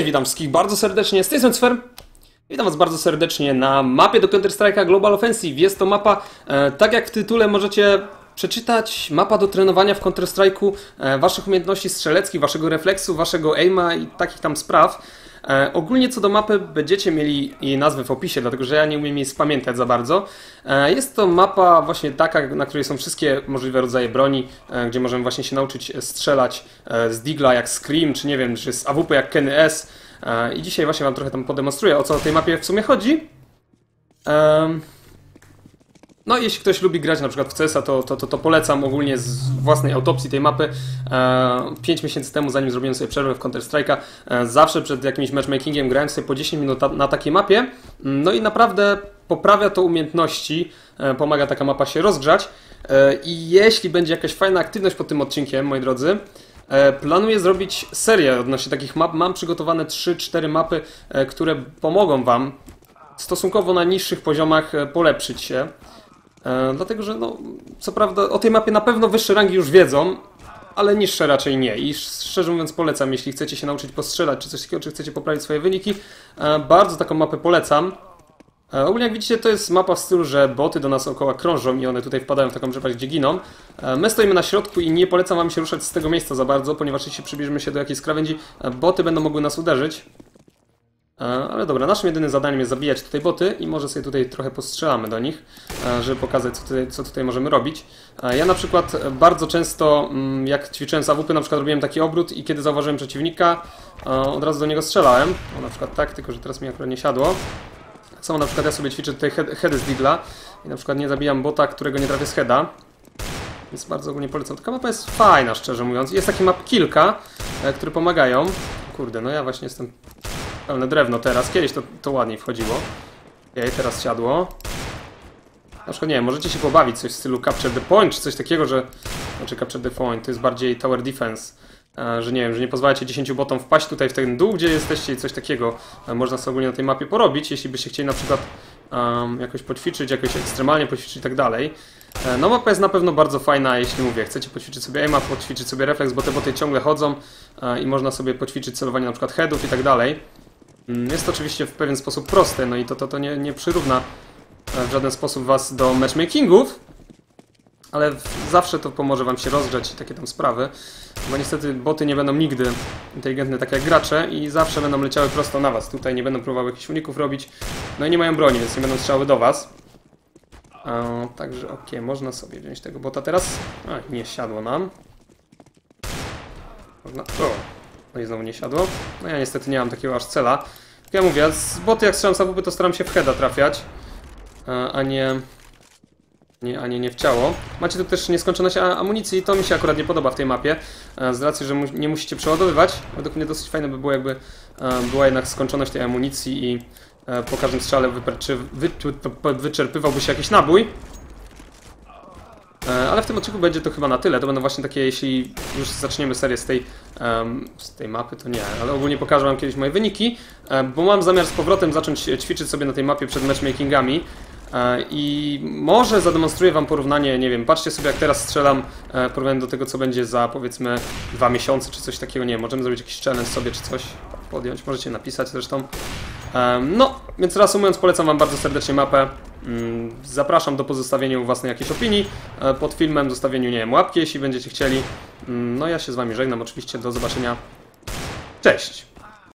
witam wszystkich bardzo serdecznie, z tej strony Sfer. Witam was bardzo serdecznie na mapie do Counter-Strike'a Global Offensive. Jest to mapa, tak jak w tytule możecie przeczytać, mapa do trenowania w Counter-Strike'u waszych umiejętności strzeleckich, waszego refleksu, waszego aima i takich tam spraw. Ogólnie co do mapy będziecie mieli jej nazwę w opisie, dlatego że ja nie umiem jej spamiętać za bardzo. Jest to mapa właśnie taka, na której są wszystkie możliwe rodzaje broni, gdzie możemy właśnie się nauczyć strzelać z Deagla jak Scream, czy nie wiem, czy z AWP jak Kenny S. I dzisiaj właśnie wam trochę tam podemonstruję, o co o tej mapie w sumie chodzi. No jeśli ktoś lubi grać na przykład w CS-a, to polecam ogólnie z własnej autopsji tej mapy. 5 miesięcy temu, zanim zrobiłem sobie przerwę w Counter-Strike'a, zawsze przed jakimś matchmakingiem grałem sobie po 10 minut na takiej mapie. No i naprawdę poprawia to umiejętności, pomaga taka mapa się rozgrzać. I jeśli będzie jakaś fajna aktywność pod tym odcinkiem, moi drodzy, planuję zrobić serię odnośnie takich map. Mam przygotowane 3-4 mapy, które pomogą wam stosunkowo na niższych poziomach polepszyć się. Dlatego, że no, co prawda o tej mapie na pewno wyższe rangi już wiedzą, ale niższe raczej nie. I szczerze mówiąc polecam, jeśli chcecie się nauczyć postrzelać czy coś takiego, czy chcecie poprawić swoje wyniki, bardzo taką mapę polecam. Ogólnie jak widzicie, to jest mapa w stylu, że boty do nas dookoła krążą i one tutaj wpadają w taką przepaść, gdzie giną. My stoimy na środku i nie polecam wam się ruszać z tego miejsca za bardzo, ponieważ jeśli przybliżymy się do jakiejś krawędzi, boty będą mogły nas uderzyć. Ale dobra, naszym jedynym zadaniem jest zabijać tutaj boty i może sobie tutaj trochę postrzelamy do nich, żeby pokazać co tutaj możemy robić. Ja na przykład bardzo często, jak ćwiczyłem z AWP, na przykład robiłem taki obrót i kiedy zauważyłem przeciwnika, od razu do niego strzelałem. O, na przykład tak, tylko że teraz mi akurat nie siadło. Samo na przykład ja sobie ćwiczę tutaj heady z Deagla i na przykład nie zabijam bota, którego nie trafię z heada. Więc bardzo ogólnie polecam. Taka mapa jest fajna, szczerze mówiąc. Jest takich map kilka, które pomagają. Kurde, no ja właśnie jestem pełne drewno teraz. Kiedyś to ładniej wchodziło. Okej, teraz siadło. Na przykład nie wiem, możecie się pobawić coś w stylu Capture the Point, czy coś takiego, że... Znaczy Capture the Point, to jest bardziej Tower Defense. Że nie wiem, że nie pozwalacie 10 botom wpaść tutaj w ten dół, gdzie jesteście i coś takiego można sobie ogólnie na tej mapie porobić, jeśli byście chcieli na przykład jakoś poćwiczyć, jakoś ekstremalnie poćwiczyć i tak dalej. No mapa jest na pewno bardzo fajna, jeśli mówię, chcecie poćwiczyć sobie aima, poćwiczyć sobie refleks, bo te boty ciągle chodzą i można sobie poćwiczyć celowanie na przykład headów i tak dalej. Jest to oczywiście w pewien sposób proste, no i to nie przyrówna w żaden sposób was do matchmakingów, ale zawsze to pomoże wam się rozgrzać i takie tam sprawy, bo niestety boty nie będą nigdy inteligentne tak jak gracze i zawsze będą leciały prosto na was. Tutaj nie będą próbowały jakichś uników robić, no i nie mają broni, więc nie będą strzały do was. Także okej, można sobie wziąć tego bota teraz. Nie siadło nam. Można... No i znowu nie siadło. No ja niestety nie mam takiego aż cela. Jak ja mówię, z boty jak strzelam z AWP, to staram się w heada trafiać, a nie w ciało. Macie tu też nieskończoność amunicji, to mi się akurat nie podoba w tej mapie, z racji, że nie musicie przeładowywać. Według mnie dosyć fajne by było, jakby była jednak skończoność tej amunicji i po każdym strzale wyczerpywałby się jakiś nabój. Ale w tym odcinku będzie to chyba na tyle. To będą właśnie takie, jeśli już zaczniemy serię z tej mapy, to nie. Ale ogólnie pokażę wam kiedyś moje wyniki, bo mam zamiar z powrotem zacząć ćwiczyć sobie na tej mapie przed matchmakingami. I może zademonstruję wam porównanie, nie wiem, patrzcie sobie jak teraz strzelam, porównanie do tego co będzie za powiedzmy 2 miesiące czy coś takiego, nie wiem, możemy zrobić jakiś challenge sobie czy coś podjąć, możecie napisać zresztą. No, więc reasumując polecam wam bardzo serdecznie mapę, zapraszam do pozostawienia własnej jakiejś opinii pod filmem, zostawieniu, nie wiem, łapki jeśli będziecie chcieli. No ja się z wami żegnam, oczywiście do zobaczenia, cześć!